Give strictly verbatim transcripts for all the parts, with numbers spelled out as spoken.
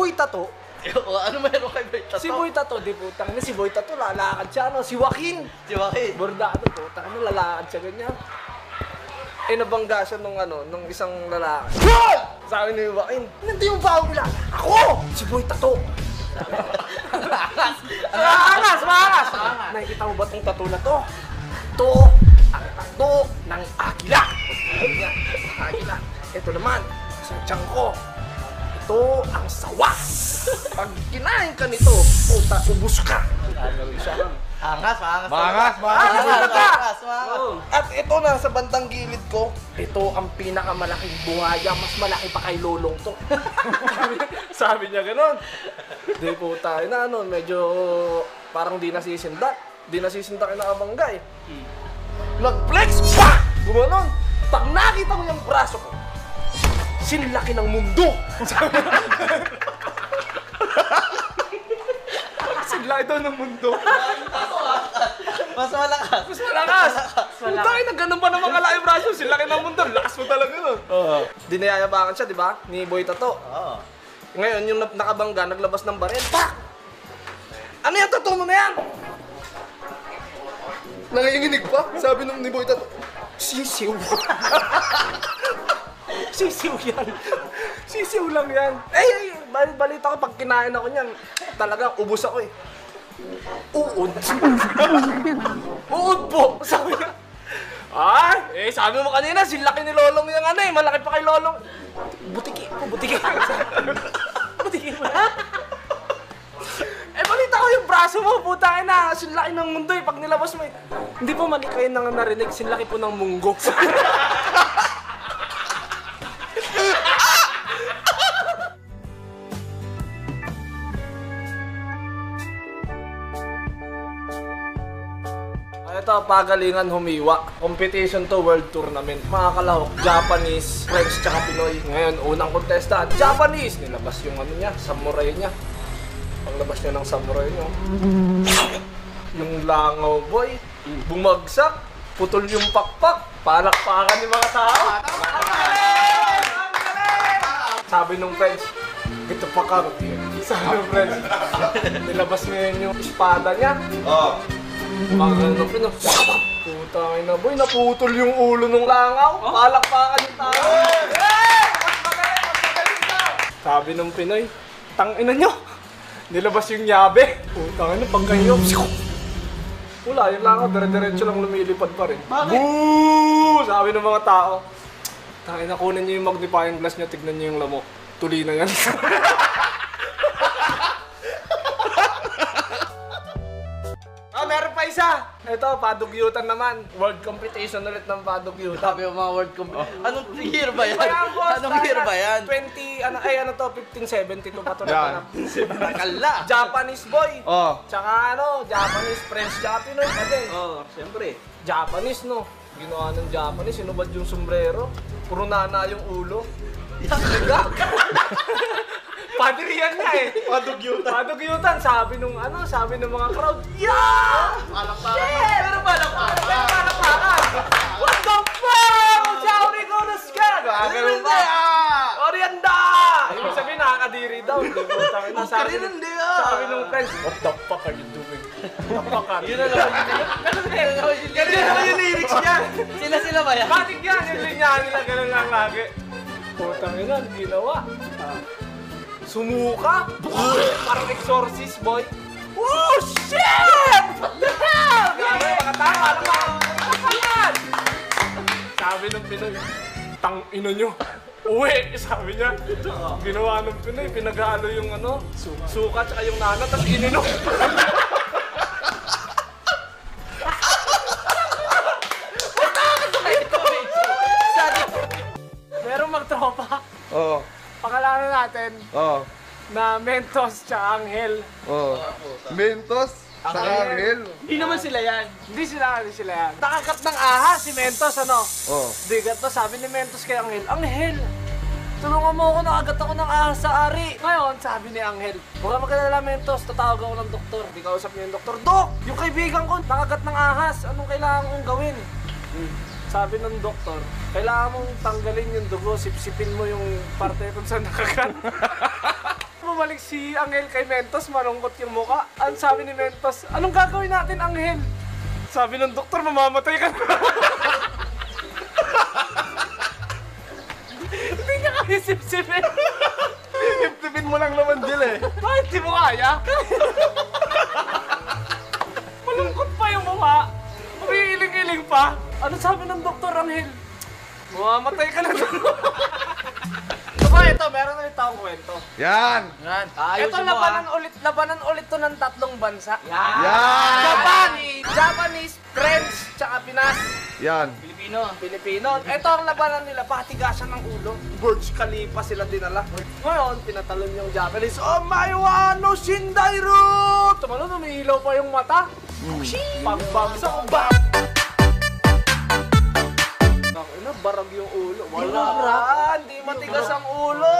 Boy Tato. Ano meron kay Boy Tato? Si Boy Tato, di putang na si Boy Tato, lalakad siya, no? Si Joaquin. Si Joaquin. Bordado, putang na, lalakad siya ganyan. Eh, nabangga siya nung ano, nung isang lalaki. Hoy! Sabi ni Joaquin, hindi yung bago nila. Ako! Si Boy Tato. Maangas! Maangas! Nakikita mo ba itong tato na to? Ito ang tato ng agila. Agila. Ito naman, sa tiyan ko. Ito ang sawa. Pag kinain ka nito, puta, ubus ka. Angas, angas. Maangas, maangas. Angas, angas. At ito na sa bandang gilid ko, ito ang pinakamalaking buhaya. Mas malaki pa kay Lolong to. Sabi niya ganun. Di po tayo na ano, medyo parang di nasisindak. Di nasisindak yung nakabangga eh. Nag-flex, pa! Gumanon. Pag nakita ko yung braso ko, sinlaki ng mundo. Sinlaki daw ng mundo. Mas malakas. Mas malakas. Punta kayo na ganun pa naman kalaki braso. Sinlaki ng mundo. Lakas mo talaga nun. Oo. Dinayayabangan siya, di ba? Ni Boy Tato. Oo. Ngayon, yung nakabangga, naglabas ng baril. Pak! Ano yung tattoo mo na yan? Nanginginig pa? Sabi nung ni Boy Tato, sisiw. Sisiw yan. Sisiw lang yan. Eh, eh, balita ko pag kinain ako niyan, talagang ubus ako eh. Uod. Uod po. Sabi niya. Ay, eh, sabi mo kanina, silaki ni Lolong yung ano eh, malaki pa kay Lolong. Butiki po, butiki. Butiki mo na. Eh, balita ko yung braso mo, puta na, sinlaki ng mundo eh, pag nilabas mo eh. Hindi po mali kayo nang narinig, sinlaki po ng munggo. Ito, pagalingan humiwa. Competition to, world tournament. Mga kalahok, Japanese, French, tsaka Pinoy. Ngayon, unang contestant, Japanese. Nilabas yung ano niya, samurai niya. Paglabas niya ng samurai niya. Yung langaw boy, bumagsak, putol yung pakpak, palakpakan ng mga tao. Sabi nung French, ito pa ka, sabi nung French, nilabas niya yung espada niya. Oh. Mga ano, pino, putang ina boy, naputol yung ulo ng langaw, palakpakan yung tao. Mas magaling, mas magaling ka! Sabi nung Pinoy, tang ina nyo, nilabas yung nyabe. Putang ina, pagkayo, wala, yung langaw, dire-diretso lang lumilipad pa rin. Bakit? Boo! Sabi ng mga tao, tang ina, kunin nyo yung magnifying glass nyo, tignan nyo yung lamok. Tuli na yan. Meron pa isa! Ito, padugyutan naman. World competition ulit ng padugyutan. Sabi yung mga word competition. Anong year ba yan? Kaya boss, Anong year ba yan? twenty, ano, ay ano to, fifteen seventy-two pa to. Yan. Nakala. Japanese boy. Oh. Tsaka ano, Japanese, French, tsaka Pinoy kasi. Oo, siyempre. Japanese no. Ginawa ng Japanese, sinubad yung sombrero. Puro nana yung ulo. Yakiga. Padriyan niya eh. Padugyutan. Padugyutan. Sabi nung ano, sabi ng mga crowd, yeah! Palakpakan. Pero palakpakan. Pero palakpakan. What the fuck? Sabi ko na ska. Gagano ba? Orianda! Ibig sabihin nakakadiri daw. Sabi sabi nung friends, what the fuck are you doing? What the fuck are you Yun na naman yun. Ganun naman yung lyrics niya. Sila-sila ba yan? Batik yan. Yung linya nila, ganun lang lagi. Putang ina, ginawa. Sumuka? Parang exorcist, boy. Oh, shit! What the hell? Grabe, makatama naman. Makatayan! Sabi ng Pinoy, tang ino nyo. Uwi, sabi niya. Ginawa ng Pinoy, pinag-aalo yung ano, suka tsaka yung nana, tapos ininom. Merong magtropa. Oh. Pakalanan natin Oh. na Mentos tsaka Anghel. Oh. Mentos sa Anghel. Hindi naman sila yan. Hindi sila, hindi sila yan. Nakakat ng ahas si Mentos, ano? Oh. Digat to, sabi ni Mentos kay Anghel, Anghel! Tulungan mo ako, nakagat ako ng ahas sa ari. Ngayon, sabi ni Anghel, huwag ka magkalala Mentos, tatawag ako ng doktor. Di kausap niya yung doktor, Dok! Yung kaibigan ko, nakagat ng ahas, anong kailangan kong gawin? Hmm. Sabi ng doktor, kailangan mong tanggalin yung dugo, sipsipin mo yung parte kung saan nakagat. bumalik si Angel kay Mentos, malungkot yung muka. Ang sabi ni Mentos, anong gagawin natin, Angel? Sabi ng doktor, mamamatay ka na. Hindi niya kami sip-sipin. Sip-sipin mo lang naman, Jill eh. Bakit di mo kaya? Malungkot pa yung mukha. Umiiling-iling pa. Ano sabi ng doktor, Angel? Mamamatay ka na doon. Diba, ito, meron ulit akong kwento. Yan! Yan. Ito, labanan ulit, labanan ulit to ng tatlong bansa. Yan. Yan! Japan, Japanese, French, tsaka Pinas. Yan. Pilipino. Pilipino. Ito ang labanan nila, patigasan ng ulo. Burj Khalifa sila dinala. Ngayon, tinatalon yung Japanese, oh my wano, Shindairu! Tumalon, umiilaw pa yung mata. Pagbagsak ko ba? Ina, barag yung ulo. Wala, hindi matigas ang ulo.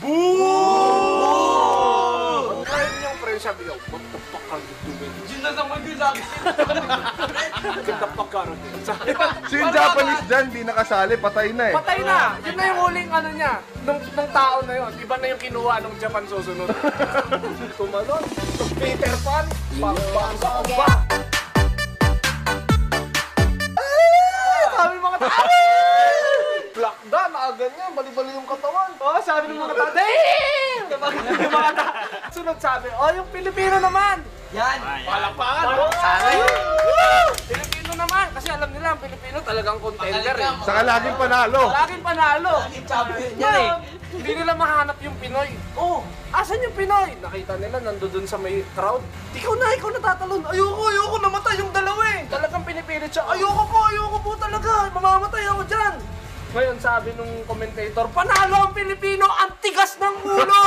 Boom! Ang kain niyang friend, sabi niya, what the fuck are you doing? Diyan na naman yung lagi. What the fuck are you doing? So yung Japanese dyan, di nakasali, patay na eh. Patay na! Yun na yung huling ano niya, nung, nung tao na yun. Iba na yung kinuha nung Japan susunod. Tumalon, Peter Pan, pagbasa ko ba? Ay! Sabi mga tao! Black da, nakaganyan, bali-bali yung katawan. Oo, oh, sabi ng mga tao, damn! Yung mga tao, sunod sabi, oh, yung Pilipino naman! Yan. Palakpakan! Sanay. Pilipino naman, kasi alam nila ang Pilipino talagang contender eh. Saka laging panalo. Laging panalo. Laging champion yan eh. Ngayon, hindi nila mahanap yung Pinoy. Oh, asan yung Pinoy? Nakita nila nandoon sa may crowd. Ikaw na, ikaw natatalon. Ayoko, ayoko, namatay yung dalawa eh. Talagang pinipilit siya. Ayoko po, ayoko po talaga. Mamamatay ako dyan. Ngayon sabi nung commentator, panalo ang Pilipino, ang tigas ng ulo!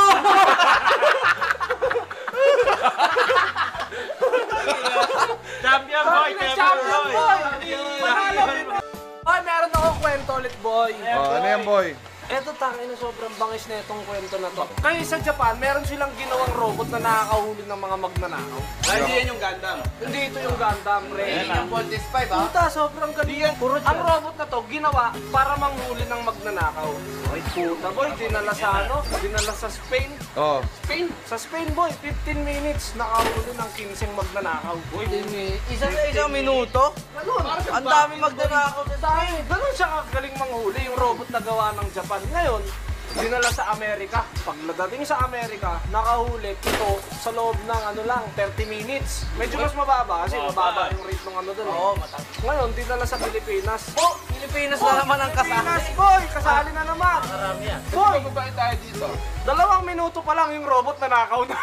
Champion boy, Champion boy! Panalo Pinoy! Ay, meron akong kwento ulit, boy. Oh, ano yan, boy? Eto, tangin na sobrang bangis na itong kwento na to. Kaya sa Japan, meron silang ginawang robot na nakakahuli ng mga magnanakaw. Hindi yan yung Gundam. Hindi ito yung Gundam, Ray. Yung Voltes five ah. Puta, sobrang galing. Ang robot na to, ginawa para manghuli ng magnanakaw. Ay, puta boy, dinala sa ano? Dinala sa Spain. Oh. Spain? Sa Spain, boy, fifteen minutes nakahuli ng fifteen magnanakaw. Boy, Isang isang minuto? ganun. Ang daming magnanakaw sa Dahil, ganun siya kagaling manghuli, yung robot na gawa ng Japan. Ngayon, dinala sa Amerika. Pagdating sa Amerika, nakahuli ito sa loob ng ano lang, thirty minutes. Medyo mas mababa kasi mababa yung rate ng ano doon. Oo, Eh. mataas. Ngayon, dinala sa Pilipinas. Oh, Pilipinas na naman ang kasama. Pilipinas, boy! Kasali na naman. Marami yan. Boy! Mababait tayo dito. Dalawang minuto pa lang yung robot na nakaw na.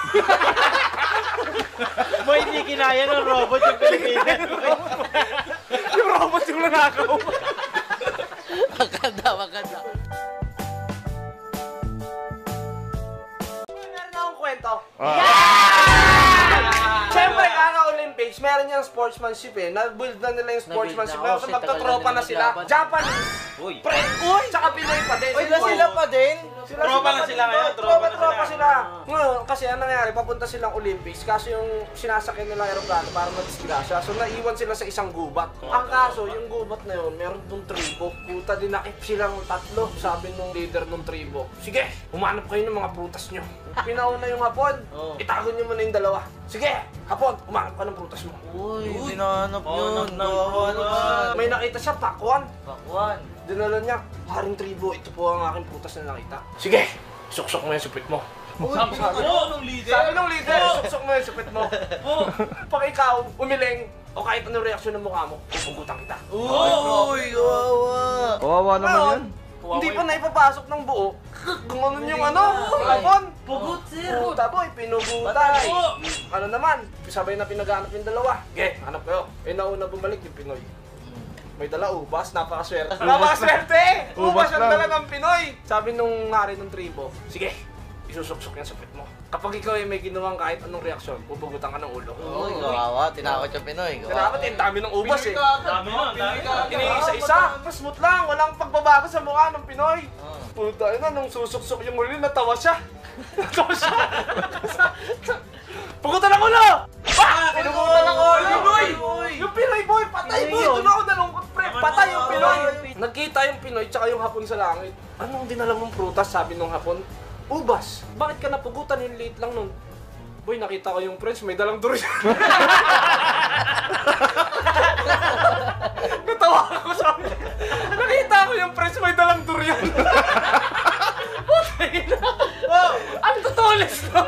Boy, hindi kinaya ng robot yung Pilipinas. Yung robot yung nanakaw. Maganda, maganda. Meron akong kwento. Ah. Siyempre, kaka-Olympics, meron yung sportsmanship eh. Na-build na nila yung sportsmanship. Na-build na, Kasi oh, magkatropa shit, na sila. tagal na Japanese, Uy. French, uy, tsaka Pinoy pa din. Uy, sila pa din? Sila, Tropa sila na pa sila din, ngayon, boy. tropa na Tropa sila. sila. Ngayon, kasi ang nangyari, papunta silang Olympics. Kaso yung sinasakyan nilang aeroplano para mag-disgrasya. So naiwan sila sa isang gubat. Ang kaso, yung gubat na yun, meron dong tribo. Puta, dinakip silang tatlo. Sabi nung leader ng tribo, sige, humanap kayo ng mga prutas nyo. Pinauna yung hapon, Oh. itago nyo muna yung dalawa. Sige, hapon, humanap ka ng prutas mo. Uy, dinanap yun. Gawa naman. May nakita siya, pakwan. Bakwan. Dinala niya, haring tribo, ito po ang aking prutas na nakita. Sige, suksok mo yung supit mo. Sabi ng leader. Sabi ng leader, suksok mo yung supit mo. Pag ikaw, umiling, o kahit anong reaksyon ng mukha mo, pupugutan kita. Uy, kawawa. Kawawa naman Ngayon, yan. hindi pa naipapasok ng buo. Gumanon yung ano, hapon. Pugut, sir. Puta boy, pinugutay. Ano naman, sabay na pinaghanap yung dalawa. Ge, hanap kayo. Eh nauna bumalik yung Pinoy. May dala ubas, napakaswerte. Napakaswerte! Ubas Ubas ang lang. dala ng Pinoy. Sabi nung nari ng tribo, sige, isusuksok yan sa pit mo. Kapag ikaw ay may ginawang kahit anong reaksyon, pupugutan ka ng ulo. Uy, kawawa. Tinakot yung Pinoy. Dapat eh, dami ng ubas eh. Dami nun, dami nun. Iniisa-isa, smooth lang, walang pagbabago sa mukha ng Pinoy. Puta, yun na, nung susuksok yung uli, natawa siya. Natawa siya. Pugutan ng ulo! Ah! Pinugutan ng ulo! Pinoy! Yung Pinoy boy, patay boy! Doon ako nalungkot pre, patay yung Pinoy! Nagkita yung Pinoy tsaka yung hapon sa langit. Anong dinala mong prutas, sabi nung hapon? Ubas, bakit ka napugutan? Yung late lang nun. Boy, nakita ko yung friends, may dalang durian. Natawa ako, sabi niya. Nakita ko yung friends, may dalang durian. Putay na. Oh, ang tutulis lang.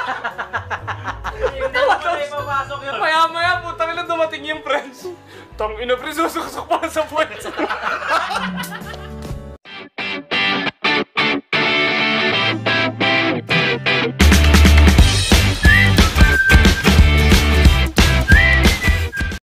Maya-maya, putang ina, dumating yung friends. Tang ina, friends, susuk-suk pa sa puwet.